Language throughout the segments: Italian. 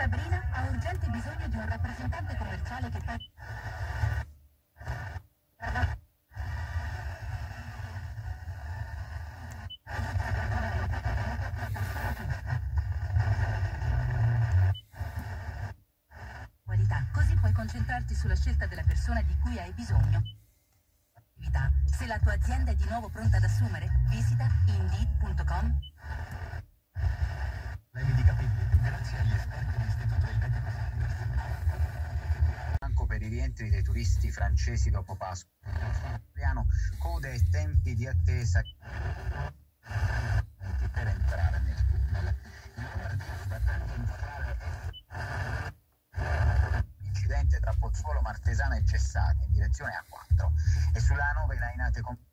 Sabrina ha urgente bisogno di un rappresentante commerciale che qualità, così puoi concentrarti sulla scelta della persona di cui hai bisogno. Se la tua azienda è di nuovo pronta ad assumere, visita Indeed.com. Problemi di capelli, grazie agli esperti dell'Istituto Elvetico. Anche per i rientri dei turisti francesi dopo Pasqua. Code e tempi di attesa per entrare nel tunnel. L'incidente tra Pozzuolo, Martesana e Cessati in direzione A4 e sulla A9 in Ainate con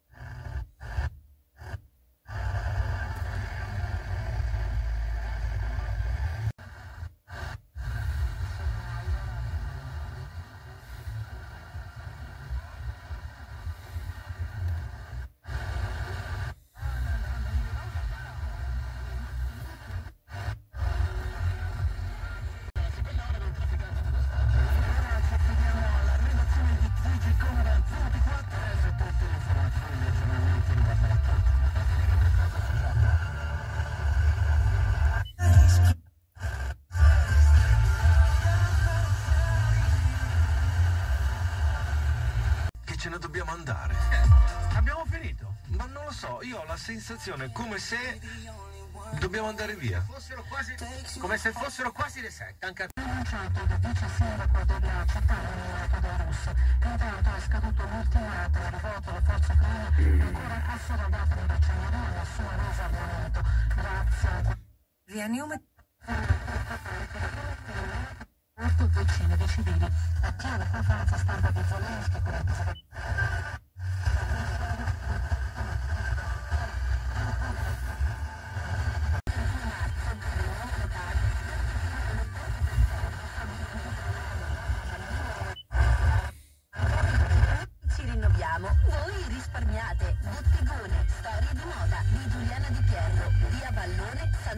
Ce ne dobbiamo andare. Abbiamo finito. Ma non lo so, io ho la sensazione come se dobbiamo andare via. Come se fossero quasi le 7. Anche Annunciato il vice sindaco della città del Russo, che intanto è scaduto l'ultimo atto di voto alle forze ucraine, ancora asseredate in racciaieria, nessuna resa al momento. Grazie. Rianiume molto vicine dei civili. Attiva la conferenza stampa di Zelensky con il ci rinnoviamo, voi risparmiate. Bottegone, storie di moda di Giuliana Di Pietro, via Ballone, San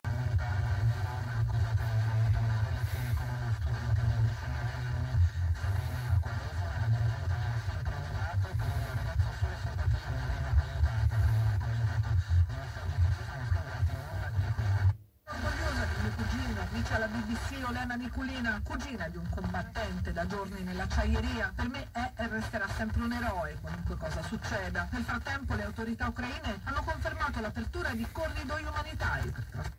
dice alla BBC Olena Niculina, cugina di un combattente da giorni nell'acciaieria. Per me è e resterà sempre un eroe, qualunque cosa succeda. Nel frattempo le autorità ucraine hanno confermato l'apertura di corridoi umanitari per trasportare.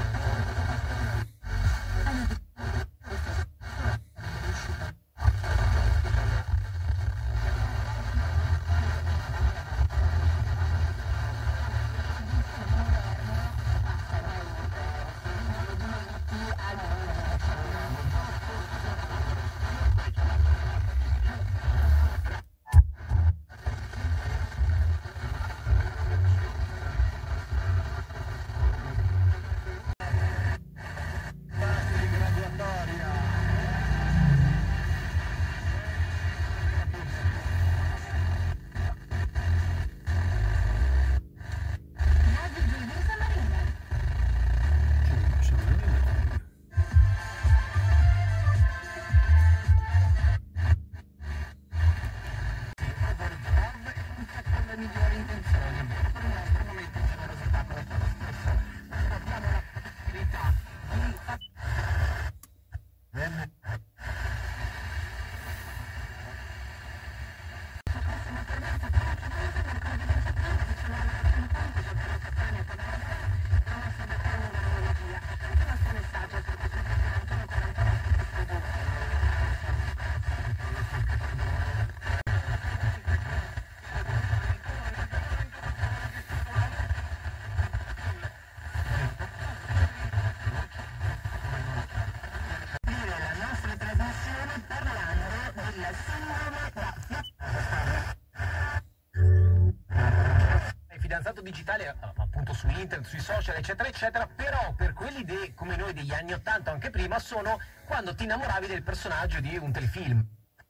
fidanzato digitale appunto su internet, sui social eccetera eccetera, però per quelli come noi degli anni 80 o anche prima sono quando ti innamoravi del personaggio di un telefilm.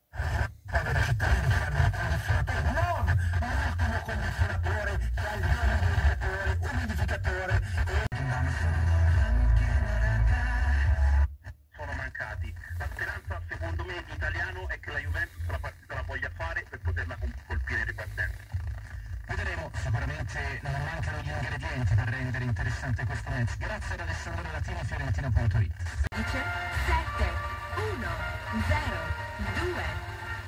Poveri cittadini che hanno un condizionatore, non l'ultimo condizionatore che ha il umidificatore e interessante questo match. Grazie ad Alessandro Latini, Fiorentino.it. Dice 7, 1, 0, 2.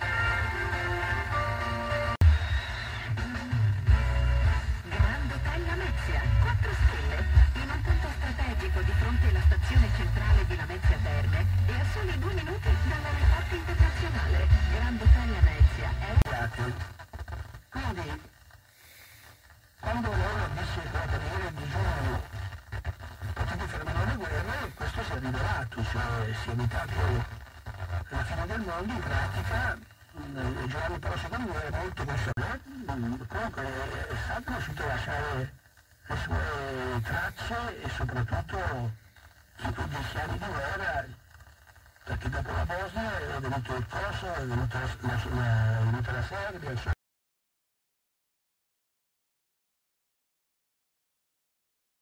Grand Hotel Lamezia, 4 stelle, in un punto strategico di fronte alla stazione centrale di Lamezia Terme e a soli 2 minuti dall'aeroporto internazionale. Grand Hotel Lamezia è un... Quindi, quando loro disse che la carriera di giugno potete fermare le guerre, questo si è rivelato, cioè si è evitato la fine del mondo, in pratica Giovanni Paolo II era molto conservatore, comunque è stato riuscito a lasciare le sue tracce e soprattutto su quei 10 anni di guerra, perché dopo la Bosnia è venuto il Kosovo, è venuta la Serbia,